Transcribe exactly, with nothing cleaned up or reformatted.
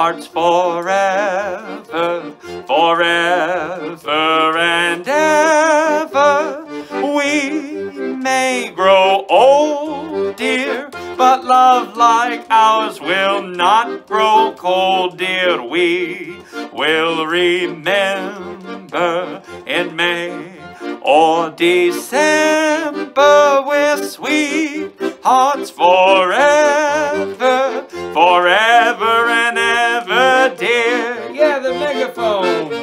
hearts forever, forever and ever. We may grow old, dear, but love like ours will not grow cold, dear. We will remember in May or December with sweet hearts forever, forever and ever, dear. Yeah, the megaphone.